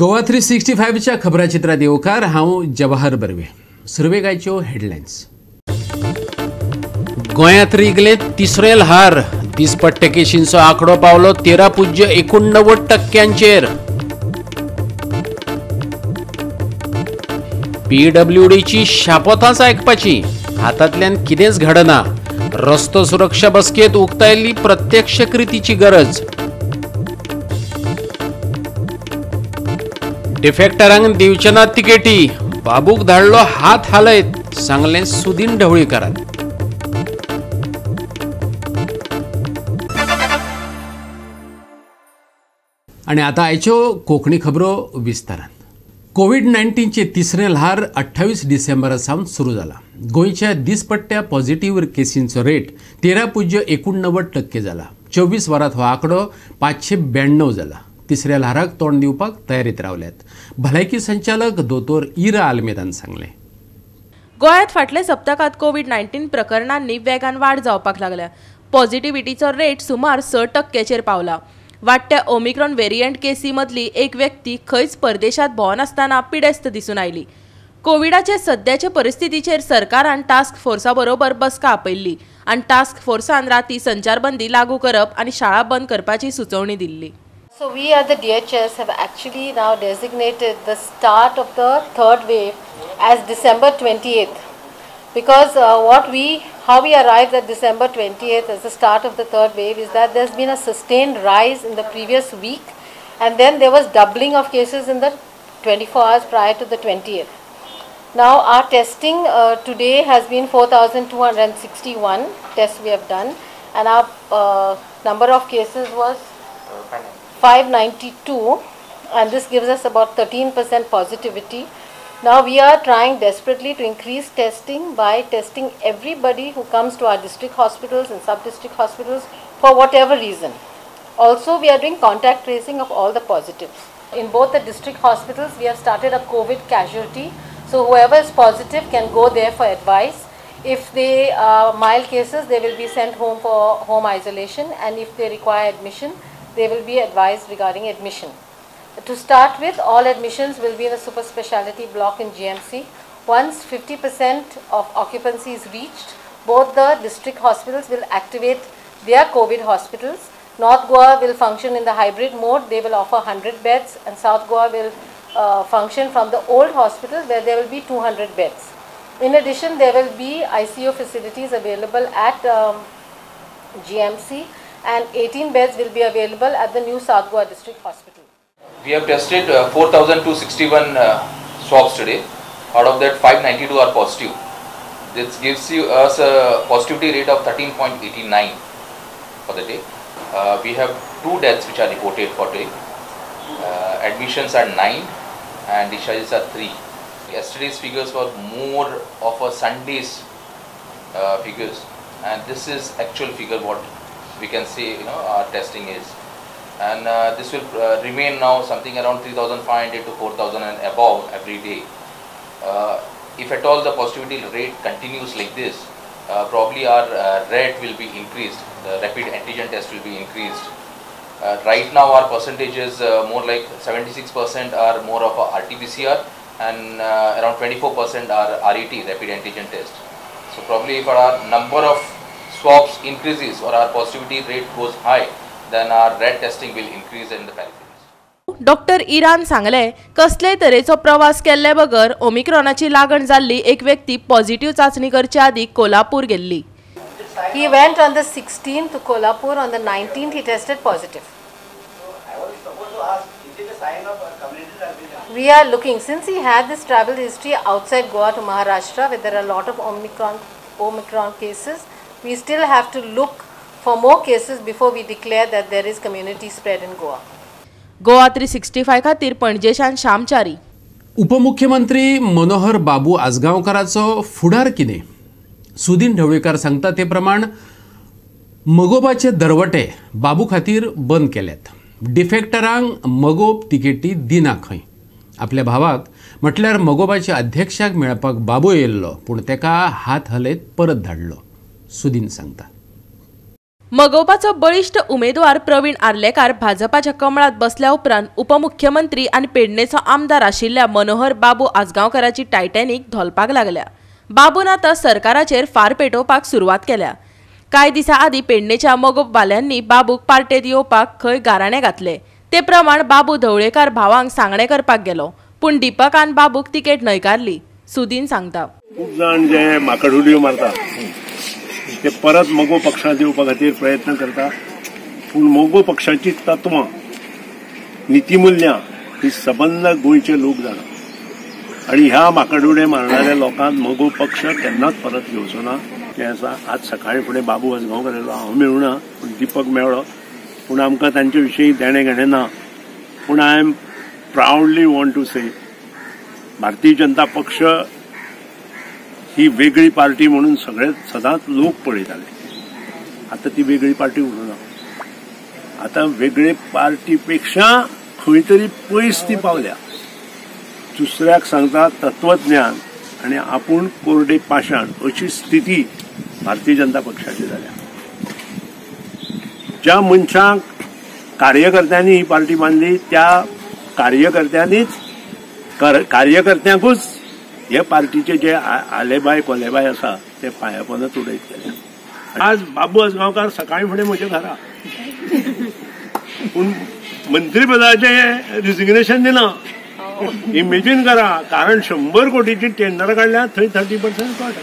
गोवा 365च्या खबराचित्रात येवकार हांव जवाहर बर्वे. सुरवेगाच्यो हेडलायन्स. गोंयांत रिगले तिसरे ल्हार. दिसपट्टे केशींचो आंकडो पावलो 13.89%. PWDची शापोतांच आयकपाची. हातांतल्यान कितेंच घडना. रस्तो सुरक्षा बसकेत उक्तायल्ली प्रत्यक्ष कृतीची गरज. डिफेक्टरांक दिवचे नात तिकेटी. बाबूक धाडलो हात हालयत, सांगलें सुदीन ढवळीकारान. आनी आतां आयच्यो कोंकणी खबरो विस्तारान. कोविड-19चे तिसरें ल्हार 28 डिसेंबरा सावन सुरू जाला. गोंयच्या दिसपट्ट्या पॉझिटिव्ह केसींचो रेट 13.89% जाला. 24 वरांत हो आंकडो 592 जाला. तिसऱ्या ल्हाराक तोंड दिवपाक तयारीत रावल्यात. भलायकी संचालक दोतोर इरा आल्मेदान सांगलें. गोंयांत फाटल्या सप्तकात कोविड-19 प्रकरणांनी वेगान वाड जावपाक लागल्या. पॉझिटिव्हिटीचो रेट सुमार 6% पावला. वाडट्या ओमिक्रॉन व्हेरियंट केसी मदली एक व्यक्ती खंयच परदेशात भोंवनासतना पिडेस्त दिसून आयली. कोविडाचे सद्याचे परिस्थितीचेर सरकारान टास्क फोर्सा बरोबर बसका आपयल्ली आनी टास्क फोर्सान राती संचारबंदी लागू करप आनी शाळा बंद करपाची सुचोवणी Delhi. So we at the DHS have actually now designated the start of the third wave as December 28th because how we arrived at December 28th as the start of the third wave is that there's been a sustained rise in the previous week and then there was doubling of cases in the 24 hours prior to the 20th. Now our testing today has been 4,261 tests we have done and our number of cases was 592 and this gives us about 13% positivity. Now we are trying desperately to increase testing by testing everybody who comes to our district hospitals and sub-district hospitals for whatever reason. Also we are doing contact tracing of all the positives. In both the district hospitals we have started a COVID casualty. So whoever is positive can go there for advice. If they are mild cases they will be sent home for home isolation and if they require admission they will be advised regarding admission. To start with, all admissions will be in a super speciality block in GMC. Once 50% of occupancy is reached, both the district hospitals will activate their COVID hospitals. North Goa will function in the hybrid mode. They will offer 100 beds and South Goa will function from the old hospital where there will be 200 beds. In addition, there will be ICU facilities available at GMC. And 18 beds will be available at the new South Goa District Hospital. We have tested 4,261 swabs today. Out of that, 592 are positive. This gives us a positivity rate of 13.89 for the day. We have 2 deaths which are reported for today. Admissions are 9 and discharges are 3. Yesterday's figures were more of a Sunday's figures, and this is actual figure what we can say our testing is, and this will remain now something around 3,500 to 4,000 and above every day. If at all the positivity rate continues like this, probably our rate will be increased, the rapid antigen test will be increased. Right now our percentage is more like 76% are more of a RT-PCR and around 24% are RET, rapid antigen test. So probably if our number of swabs increases or our positivity rate goes high, then our rat testing will increase in the peripheries. Doctor इरान सांगले कसलेय तरेचो प्रवास केल्ले बगर ओमिक्रॉनाची लागण जाल्ली एक व्यक्ती पॉझिटिव्ह चाचणी करचे आदी कोल्हापूर गेल्ली. He went on the 16th to Kolhapur. On the 19th he tested positive. We are looking, since he had this travel history outside Goa to Maharashtra where there are a lot of Omicron cases, we still have to look for more cases before we declare that there is community spread in Goa. Goa 365 खातीर पणजेच्यान श्यामचारी. उपमुख्यमंत्री मनोहर बाबू आजगांवकाराचो फुडार कितें? सुदीन ढवळीकार सांगता ते प्रमाण मगोबाचे दरवटे बाबू खातीर बंद केल्यात. डिफेक्टरांक मगोब तिकेटी दिना खंय. आपल्या भावाक म्हटल्यार मगोबाच्या अध्यक्षाक मेळपाक बाबू येयल्लो पूण तेका हात हलयत परत धाडलो. सुदीन सांगता. मगोवपाचो बळिश्ट उमेदवार प्रवीण आर्लेकार भाजपाच्या कमळात बसल्या उपरांत उपमुख्यमंत्री आणि पेडणेचो आमदार आशिल्ल्या मनोहर बाबू आजगांवकाराची टायटॅनिक धोलपाक लागल्या. बाबून आतां सरकाराचेर फार पेटोवपाक सुरवात केल्या. कांय दिसां आदीं पेडणेच्या मोगोवपाल्यांनी बाबूक पार्टेत येवपाक खंय गाराणें घातले. ते प्रमाण बाबू धवळेकार भावांक सांगणें करपाक गेलो, पूण दिपकान बाबूक तिकेट न्हयकारली. सुदीन सांगता. खूब जाण जे म्हाका उडयो मारता ते परत मोगो पक्षांत येवपा खातीर प्रयत्न करता, पूण मोगो पक्षाची तत्वां नितीमुल्यां ही सबंद गोंयचे लोक जाणा आनी ह्या म्हाकाडुडे मारणाऱ्या लोकांक मोगो पक्ष केन्नाच परत घेवचो ना. ते आसा आज सकाळी फुडें बाबू आजगांवकार येयलो, हांव मेळुना पूण दिपक मेळ्ळो, पूण आमकां तांचे विशीं देणें घेणें ना. पूण I am proudly want to say Bharatiya Janata पक्ष ही वेगळी पार्टी म्हणून सगळे सदांच लोक पळयताले. आता ती वेगळी पार्टी उरूना. आता वेगळे पार्टीपेक्षा खंय तरी पयस ती पावल्या. दुसऱ्याक सांगता तत्वज्ञान आणि आपूण कोरडे पाशाण अशी स्थिती भारतीय जनता पक्षाची जाल्या. ज्या मनशांक कार्यकर्त्यांनी ही पार्टी बांदली त्या कार्यकर्त्यांकूच हे पार्टीचे जे आलेबाय कोलेबाय आसा ते पायापोनच उडयत गेले. आज बाबू आजगांवकार सकाळी फुडें म्हज्या घरा पूण मंत्रीपदाचे रिजिग्नेशन दिना. इमेजीन करा, कारण 100 कोटीची टेंडर काढल्या थंय 30% कट.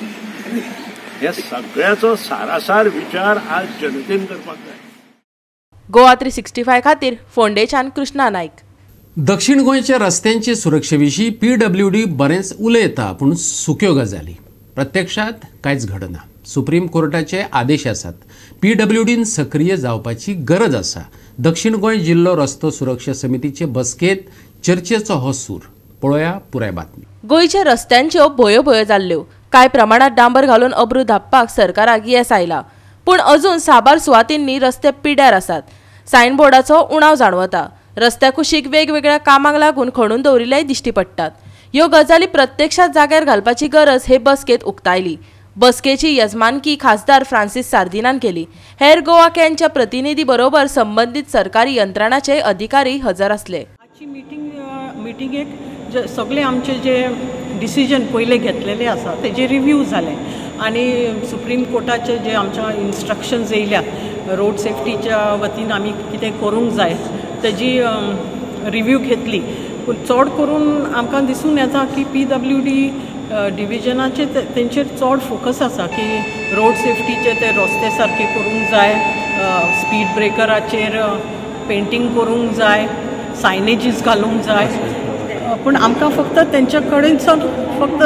हे सगळ्याचो सारासार विचार आज जनतेन करपाक जाय. गोवा 365 खातीर फोंडेच्यान कृष्णा नायक. दक्षिण गोंयच्या रस्त्यांचे सुरक्षेविशीं PWD बरेंच उलयता, पूण सुक्यो गजाली प्रत्यक्षात कांयच घडना. सुप्रीम कोर्टाचे आदेश आसात. PWDन सक्रीय जावपाची गरज आसा. दक्षिण गोंय जिल्लो रस्तो सुरक्षा समितीचे बसकेत चर्चेचो हो सूर. पळोवया पुराय बातमी. गोंयच्या रस्त्यांच्यो भोयो जाल्ल्यो. कांय प्रमाणात डांबर घालून अब्रू धापपाक सरकाराक येस आयला, पूण अजून साबार सुवातींनी रस्ते पिड्यार आसात. सायनबोर्डाचो उणाव जाणवता. रस्त्या कुशीक वेगवेगळ्या कामांक लागून खणून दवरिल्लेय दिश्टी पडटात. ह्यो गजाली प्रत्यक्षात जाग्यार घालपाची गरज हे बसकेत उक्तायली. बसकेची यजमानकी खासदार फ्रांसीस सार्दिनान केली. हेर गोवा कॅनच्या प्रतिनिधी बरोबर संबंधित सरकारी यंत्रणाचे अधिकारी हजर आसले. आजची मिटिंगेक सगळे आमचे जे डिसिजन पहिले घेतलेले आसा तेजे रिव्ह्यू जाले आणि सुप्रीम कोर्टाचे जे आमच्या इन्स्ट्रक्शन्स येयल्या रोड सेफ्टीच्या वतीन आमी कितें करूंक जाय तेजी रिव्ह्यू घेतली. पूण चड करून आमकां दिसून येता की PWD डिविजनाचे तेंचेर चड फोकस आसा की रोड सेफ्टीचे ते रस्ते सारके करूंक जाय, स्पीड ब्रेकराचेर पेंटींग करूंक जाय, सायनेजीस घालूंक जाय. पूण आमकां फक्त तेंच्या कडेनसून फक्त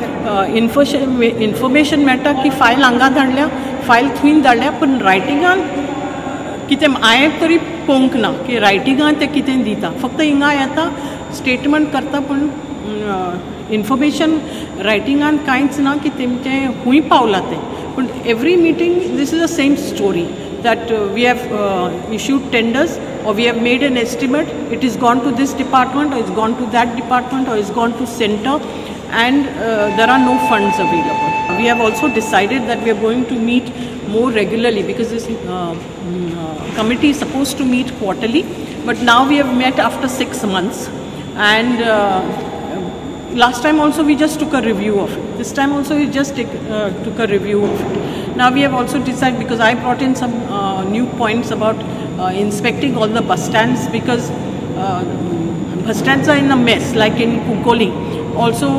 इन्फॉर्मेशन मेळटा की फायल हांगा धाडल्या, फायल थंय धाडल्या, पूण रायटिंगान कितें हांवें तरी पळोवंक ना की रायटिंगान ते कितें दिता. फक्त हिंगा येता स्टेटमेंट करता पूण इन्फॉर्मेशन रायटिंगान कांयच ना की तेंचें खूंय पावलां तें. पूण every meeting this is the same story that we have issued tenders or we have made an estimate, it is gone to this department or it's gone to that department or it's gone to center and there are no funds available. We have also decided that we are going to meet more regularly because this committee is supposed to meet quarterly, but now we have met after 6 months and last time also we just took a review of it. This time also we just took a review of it. Now we have also decided, because I brought in some new points about inspecting all the bus stands, because bus stands are in a mess, like in Kunkoli. Also,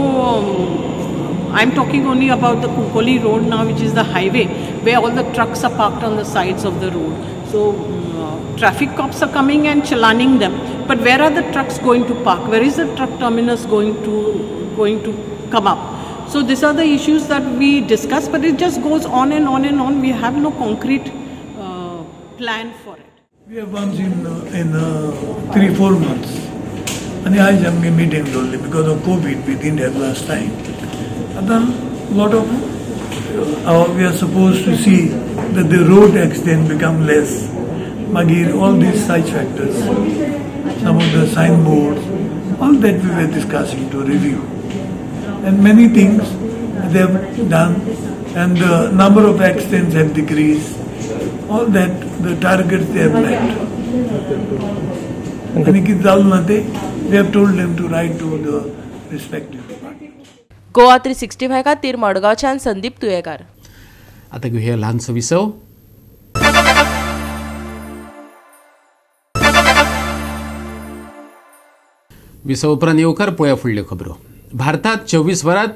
I'm talking only about the Kunkoli road now, which is the highway, where all the trucks are parked on the sides of the road. So traffic cops are coming and challaning them. But where are the trucks going to park? Where is the truck terminus going to come up? So these are the issues that we discuss, but it just goes on and on and on. We have no concrete plan for it. We have once in 3-4 months. And I am meeting only because of COVID. We didn't have last time. And then lot of we are supposed to see that the road accident become less. Magir, all these side factors, some of the signboards, all that we were discussing to review. And many things they have done, and the number of accidents have decreased. all that the targets they have met. आणि कितें जालें ना ते they have told them to write to the respective department. Goa 365 खातीर मडगांवच्यान संदीप तुयेकार. आता घेऊया ल्हानसो विसव. विसव उपरांत येवकार पळया फुडल्यो खबरो. भारतात 24 वरांत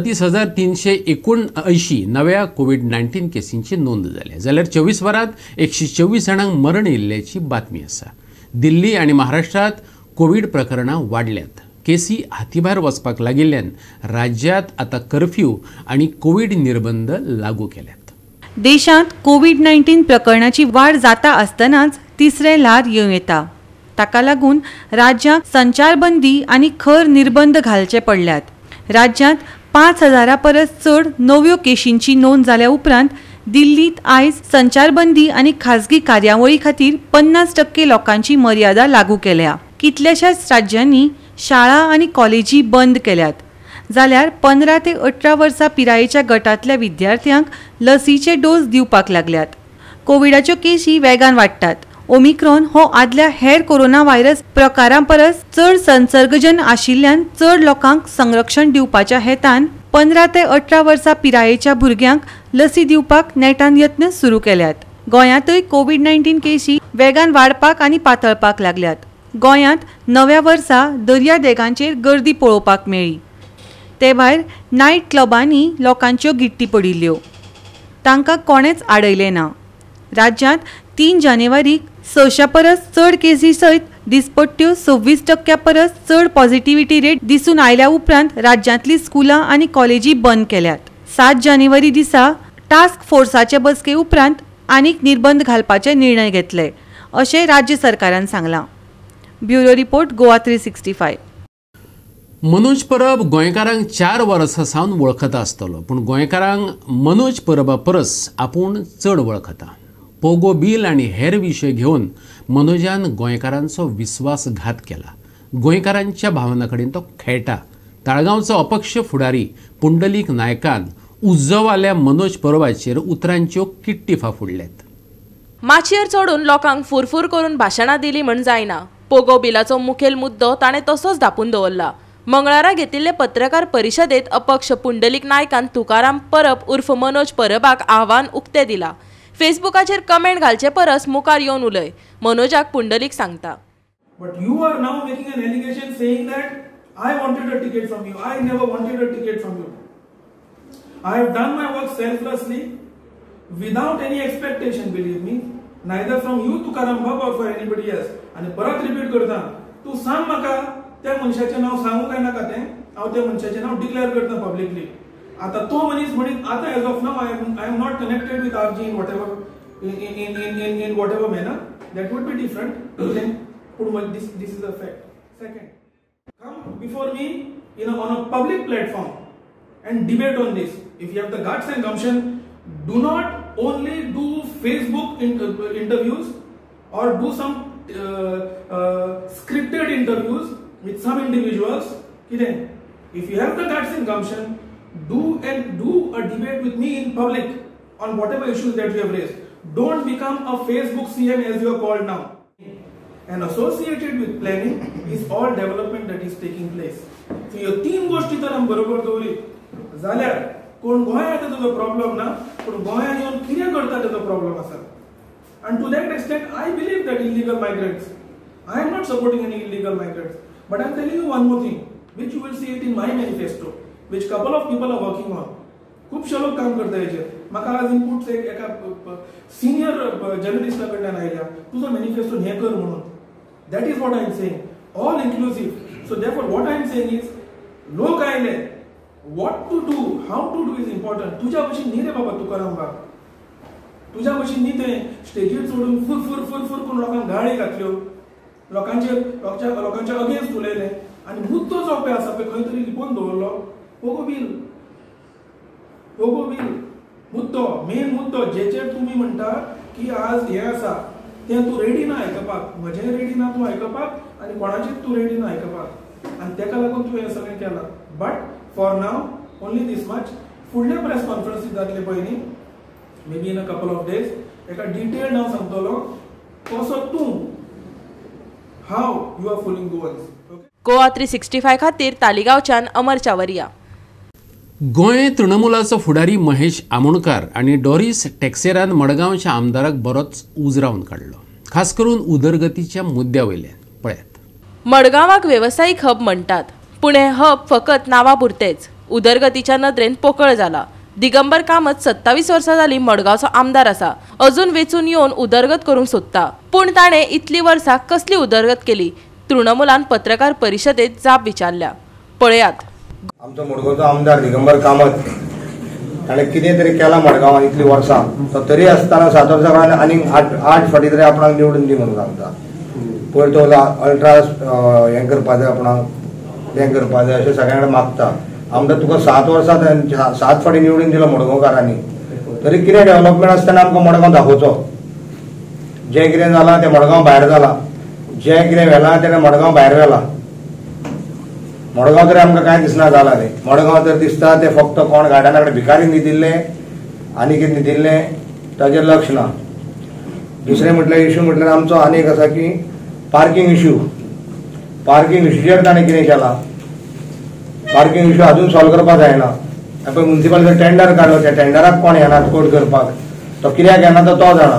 37,379 नव्या कोविड-19 केसींची नोंद जाल्या, जाल्यार 24 वरांत 124 जाणांक मरण येयल्ल्याची बातमी आसा. दिल्ली आनी महाराष्ट्रात कोविड प्रकरणां वाडल्यात. केसी हातीभायर वचपाक लागिल्ल्यान राज्यांत आता कर्फ्यू आनी कोविड निर्बंध लागू केल्यात. देशांत कोविड-19 प्रकरणाची वाड जाता आसतनाच तिसरे ल्हार येवं येता. ताका लागून राज्यांत संचारबंदी आनी खर निर्बंध घालचे पडल्यात. राज्यांत 5,000 परस चड नव्यो केशींची नोंद जाल्या उपरांत दिल्लीत आयज संचारबंदी आनी खाजगी कार्यावळी खातीर 50% लोकांची मर्यादा लागू केल्या. कितल्याशाच राज्यांनी शाळा आनी कॉलेजी बंद केल्यात. जाल्यार 15 ते 18 वर्सां पिरायेच्या गटांतल्या विद्यार्थ्यांक लसीचे डोस दिवपाक लागल्यात. कोविडाच्यो केशी वेगान वाडटात. ओमिक्रॉन हो आदल्या हेर कोरोना व्हायरस प्रकारां परस चड संसर्गजन आशिल्ल्यान चड लोकांक संरक्षण दिवपाच्या हेतान 15 ते 18 वर्सां पिरायेच्या भुरग्यांक लसी दिवपाक नेटान यत्न सुरू केल्यात. गोंयांतय कोविड-19 केशी वेगान वाडपाक आनी पातळपाक लागल्यात. गोंयांत नव्या वर्सा दर्या देगांचेर गर्दी पळोवपाक मेळ्ळी. ते भायर नायट क्लबांनी लोकांच्यो गिट्टी पडिल्ल्यो. तांकां कोणेच आडयलें ना. राज्यांत 3 जानेवारीक 600 परस चड केसी सयत दिसपट्ट्यो 26% परस चड पॉझिटिव्हिटी रेट दिसून आयल्या उपरांत राज्यांतली स्कुलां आनी कॉलेजी बंद केल्यात. 7 जानेवारी दिसा टास्क फोर्साचे बसके उपरांत आनीक निर्बंध घालपाचे निर्णय घेतले, अशें राज्य सरकारान सांगलां. Bureau report Goa 365. मनोज परब गोंयकारांक 4 वर्सां सावन वळखता आसतलो, पूण गोंयकारांक मनोज परबा परस आपूण चड वळखता. पोगो बिल आनी हेर विशय घेवन मनोजान गोंयकारांचो विस्वासघात केला. गोंयकारांच्या भावना कडेन तो खेळटा. ताळगांवचो अपक्ष फुडारी पुंडलीक नायकान उज्जवाल्या मनोज परबाचेर उतरांच्यो किट्टिफा फोडल्यात. माचयेर चडून लोकांक फुरफूर करून भाशणां दिली म्हण जायना. पोगो बिलाचो मुखेल मुद्दो ताणें तसोच धापून दवरला. मंगळारा घेतिल्ले पत्रकार परिशदेंत अपक्ष पुंडलीक नायकान तुकाराम परब उर्फ मनोज परबाक आव्हान उक्तें दिलां. फेसबुकाचेर कमेंट घालचे परस मुखार येवन उलय, मनोजाक पुंडलीक सांगता. But you are now making an allegation saying that I wanted a ticket from you. I never wanted a ticket from you. I have done my work selflessly, without any expectation, believe me, neither from you Tukaram Bab or for anybody else. आणि परत repeat करता, तू सांग म्हाका त्या मनशाचें नांव सांगू काय नाका तें, हांव त्या मनशाचें नांव डिक्लेअर करता पब्लिकली. आता तो मनीस म्हणीत आता as of now I am not connected with RG in whatever in whatever manner. That would be different. Then this is a fact. Second, come before me on a public platform and debate on this. If you have the guts and gumption, do not only do Facebook interviews or do some scripted interviews with some individuals. If you have the guts and gumption, do a debate with me in public on whatever issues that you have raised. Don't become a Facebook CM as you are called now. And associated with planning is all development that is taking place. So ह्यो 3 गोष्टी तर आमी बरोबर दवरली जाल्यार कोण गोंयांत येता ताचो प्रॉब्लेम ना, पूण गोंयांत येवन कितें करता ताचो प्रॉब्लेम आसा. And to that extent I believe that illegal migrants, I am not supporting any illegal migrants, but I am telling you one more thing which you will see it in my manifesto, which couple of people are working on. खूपशे लोक काम करता हेचेर. म्हाका आज inputs एका senior जर्नलिस्टा कडल्यान आयल्या, तुजो manifesto हें कर म्हणून. That is what I am saying, all inclusive. So therefore what I am saying is, लोक आयले, what to do, how to do is important. तुज्या भशेन न्ही रे बाबा तुकाराम बाब, तुज्या भशेन न्ही तें स्टेजीर चडून फुर फुर फुर फुर करून लोकांक गाळी घातल्यो, लोकांच्या अगेन्स्ट उलयलें आनी मुद्दो जो पळय आसा पळय खंय तरी लिपोवन दवरलो. पोगो बिल मुद्दो, मेन मुद्दो जेचेर तुमी म्हणटा की आज हें आसा तें तूं रेडी ना आयकपाक, म्हजें रेडी ना तूं आयकपाक आनी कोणाचेंच तूं रेडी ना आयकपाक, आनी तेका लागून तुवें हें सगळें केलां. But for now only this much. फुडले प्रेस कॉन्फरन्सीस जातले पळय न्ही, may be in a couple of days, एका डिटेल्ड हांव सांगतलो कसो तूं how you are fooling Goans. Goa 365 खातीर तालिगांवच्यान अमर चावरिया. गोंय तृणमुलाचो फुडारी महेश आमोणकार आणि डॉरिस टॅक्सेरान मडगांवच्या आमदाराक बरोच उजरावन काडलो, खास करून उदरगतीच्या मुद्द्यावयल्यान. पळयात. मडगांवाक वेवसायीक हब म्हणटात, पूण हे हब फकत नांवापुरतेच. उदरगतीच्या नदरेन पोकळ जाला. दिगंबर कामत 27 वर्सां जाली मडगांवचो आमदार आसा. अजून वेचून येवन उदरगत करूंक सोदता. पूण ताणें इतली वर्सां कसली उदरगत केली? तृणमुलान पत्रकार परिशदेंत जाप विचारल्या. पळयात. आमचो मडगांवचो आमदार दिगंबर कामत ताणें कितें तरी केलां मडगांवान इतली वर्सां. तो तरी आसतना 7 वर्सां गोंयान आनीक 8 फावटी तरी आपणाक निवडून दी म्हणून सांगता. पयर तो अल्ट्रा हें करपा जाय, आपणाक हें करपा जाय अशें सगळ्यां कडेन मागता. आमदार तुका 7 वर्सां 7 फावटी निवडून दिलो मडगांवकारांनी, तरी कितें डेव्हलपमेंट आसतना आमकां मडगांव दाखोवचो. जें कितें जालां तें मडगांव भायर जालां, जें कितें व्हेलां तेणें मडगांव भायर व्हेलां. मडगांव तरी आमकां कांय दिसना जालां न्ही. मडगांव तर दिसता ते फक्त कोण गार्डना कडेन भिकारी न्हिदिल्ले आनी कितें न्हिदिल्ले ताजेर लक्ष ना. दुसरें म्हटल्यार इश्यू म्हटल्यार आमचो आनीक आसा की पार्किंग इश्यू. पार्किंग इश्यूचेर ताणें कितें केलां? पार्किंग इश्यू अजून सॉल्व करपाक जायना. पळय म्युन्सिपालिटी टेंडर काडलो, त्या टेंडराक कोण येनात कोट करपाक, तो कित्याक येना तो जाणा.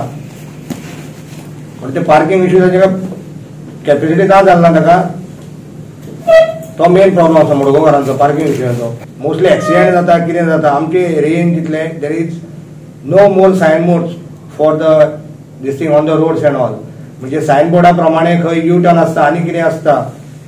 पण ते पार्किंग इश्यू ताचे कॅपेसिटी ना जालना ताका, तो मेन प्रॉब्लम आसा मडगांवकारांचो पार्किंग इश्यूचो. मोस्टली एक्सिडेंट जाता, कितें जाता. आमचे एरियेन कितलें there is no more sign boards for the this thing on the roads and all. म्हणजे सायन बोर्डा प्रमाणे खंय यू टर्न आसता आनी कितें आसता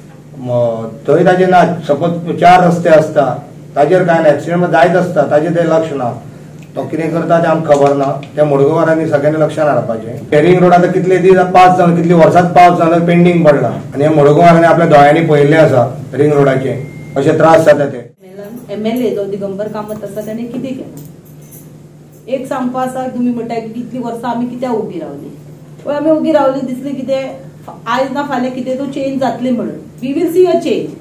थंय ताजेर ना. सपोज 4 रस्ते आसता ताजेर कांय ना, एक्सिडेंट जायत आसता ताजेर ते लक्ष ना. तो कितें करता तें आमकां खबर ना. त्या मडगांवकारांनी सगळ्यांनी लक्षांत हाडपाचें. रिंग रोड आतां कितले दीस पावस जावन कितली वर्सांच पावस जावन पेंडींग पडला आनी हे मडगांवकारांनी आपल्या दोळ्यांनी पळयल्लें आसा रिंग रोडाचे अशे त्रास जाता ते. MLA जो दिगंबर कामत आसा ताणें कितें केलां? एक सांगपा आसा, तुमी म्हणटा की कितली वर्सां आमी कित्याक उबी रावली. पळय आमी उबी रावली दिसली कितें आयज ना फाल्यां कितें तूं चेंज जातली म्हणून. We will see a change.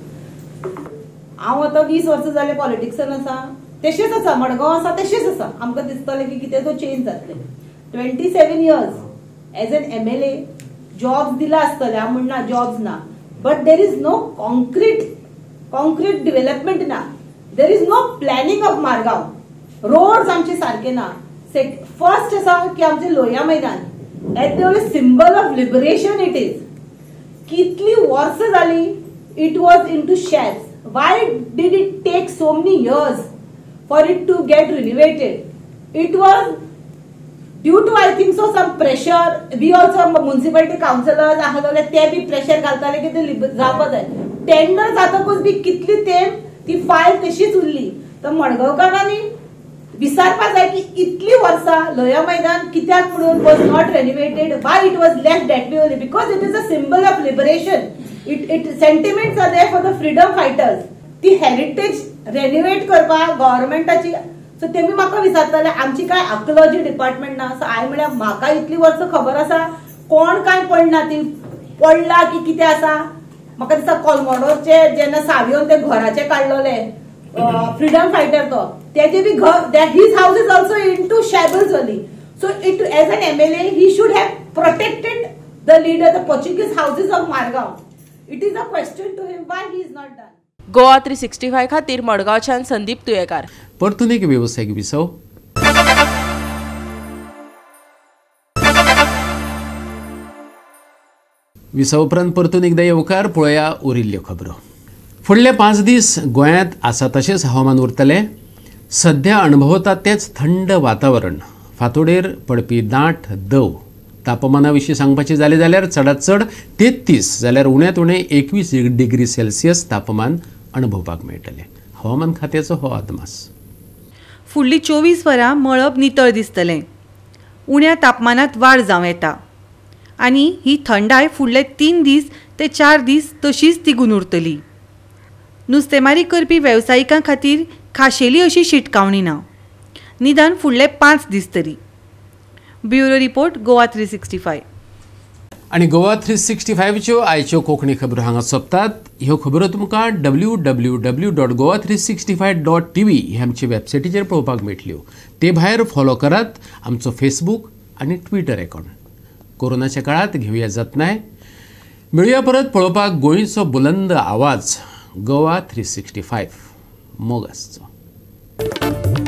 हांव आतां 20 वर्सां जालें पॉलिटिक्सान आसा, तशेंच आसा मडगांव आसा तशेंच आसा. आमकां दिसतलें की कितें तो चेंज जातलें. 27 years as an MLA jobs दिला आसतले, हांव म्हणना जॉब्स ना, but there is no concrete development ना. There is no planning of Margao. Roads आमचे सारखे ना. फर्स्ट आसा की आमचे Lohia Maidan at the symbol of liberation it is. कितली वर्सां जाली it was in two shades. Why did it take so many years for it to get renovated? It was due to, I think so, some pressure. We also municipality councillors आहाले ते बी pressure घालताले की ते जावपा जाय. Tender जातकूच बी कितली तेम ती फायल तशीच उरली. तर मडगांवकारांनी विचारपा जाय की इतली वर्सां लोहिया मैदान कित्याक म्हणून was not renovated, why it was left that way only, because it is a symbol of liberation. It sentiments are there for the freedom fighters. ती हेरिटेज रेनोवेट करपाक गव्हर्नमेंटाची. सो तेमी म्हाका विचारताले आमची काय आर्किओलॉजी डिपार्टमेंट ना. सो हांवें म्हळ्यार म्हाका इतली वर्सां खबर आसा कोण काय पडना, ती पडला की कितें आसा. म्हाका दिसता कोलमोडोचे जेन्ना सावयोन ते घराचे काडलोले फ्रीडम फायटर तो तेजे बी घर his house is also in two shambles only. So it as an MLA he should have protected the leader the Portuguese houses of Margao. It is a question to him why he is not done. Goa 365 खातीर मडगांवच्यान संदीप तुयेकार. परतून एक वेवसायीक विसव. विसव उपरांत परतून एकदा येवकार. पळया उरिल्ल्यो खबरो. फुडले 5 दीस गोंयांत आसा तशेंच हवामान उरतलें. सध्या अणभवता तेच थंड वातावरण. फांतोडेर पडपी दाट दव. तापमाना विशीं सांगपाचें जालें जाल्यार चडांत चड 33 जाल्यार उण्यांत उणें 21 डिग्री सेल्सियस तापमान अणभवपाक मेळटलें. हवामान खात्याचो हो अदमास. फुडलीं 24 वरां मळब नितळ दिसतलें. उण्या तापमानात वाड जावं येता आनी ही थंडाय फुडले 3 दीस ते 4 दीस तशीच तिगून उरतली. नुस्तेमारी करपी वेवसायिकां खातीर खाशेली अशी शिटकावणी ना, निदान फुडले 5 दीस तरी. Bureau report Goa 365. आणि गोवा 365च्यो आयच्यो कोंकणी खबरो हांगा सोंपतात. ह्यो खबरो तुमकां www.goa365.tv हे आमचे वेबसायटीचेर पळोवपाक मेळटल्यो. ते भायर फॉलो करात आमचो फेसबूक आणि ट्विटर अकाउंट. कोरोनाच्या काळात घेऊया जतनाय. मिळूया परत पळोवपाक गोंयचो बुलंद आवाज गोवा 365 मोगासचो.